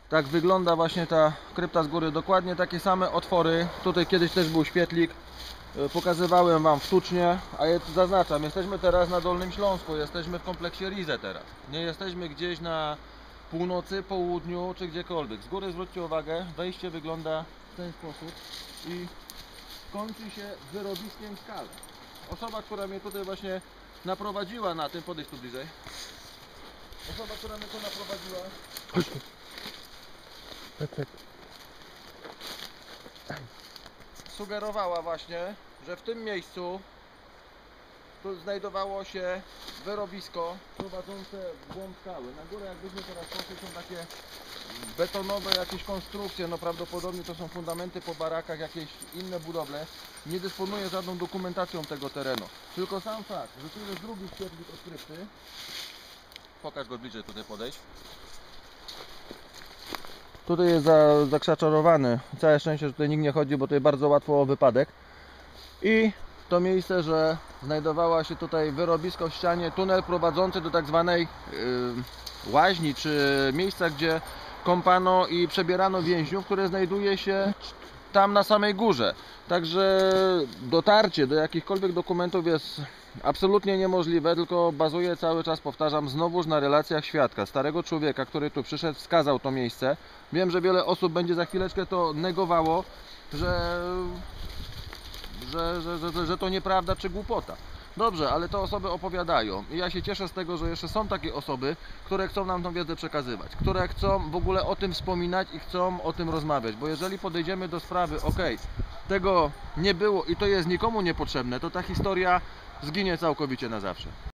Tak wygląda właśnie ta krypta z góry. Dokładnie takie same otwory. Tutaj kiedyś też był świetlik. Pokazywałem Wam w Tucznie, a ja tu zaznaczam, jesteśmy teraz na Dolnym Śląsku, jesteśmy w kompleksie Rize teraz. Nie jesteśmy gdzieś na północy, południu czy gdziekolwiek. Z góry zwróćcie uwagę, wejście wygląda w ten sposób i kończy się wyrobiskiem skały. Osoba, która mnie tutaj właśnie naprowadziła na tym, podejdź tu bliżej. Osoba, która mnie tu naprowadziła, sugerowała właśnie, że w tym miejscu tu znajdowało się wyrobisko prowadzące w głąb skały. Na górę, jakbyśmy teraz poszli, są takie betonowe jakieś konstrukcje, no prawdopodobnie to są fundamenty po barakach, jakieś inne budowle. Nie dysponuję żadną dokumentacją tego terenu. Tylko sam fakt, że tu jest drugi świetlik od krypty. Pokaż go bliżej, tutaj podejść. Tutaj jest zakrzaczorowany. Całe szczęście, że tutaj nikt nie chodzi, bo tutaj bardzo łatwo o wypadek. I to miejsce, że znajdowała się tutaj wyrobisko w ścianie, tunel prowadzący do tak zwanej łaźni, czy miejsca, gdzie kąpano i przebierano więźniów, które znajduje się tam na samej górze. Także dotarcie do jakichkolwiek dokumentów jest absolutnie niemożliwe, tylko bazuje, cały czas powtarzam, znowuż na relacjach świadka, starego człowieka, który tu przyszedł, wskazał to miejsce. Wiem, że wiele osób będzie za chwileczkę to negowało, że to nieprawda czy głupota. Dobrze, ale te osoby opowiadają i ja się cieszę z tego, że jeszcze są takie osoby, które chcą nam tą wiedzę przekazywać, które chcą w ogóle o tym wspominać i chcą o tym rozmawiać, bo jeżeli podejdziemy do sprawy, ok, tego nie było i to jest nikomu niepotrzebne, to ta historia zginie całkowicie na zawsze.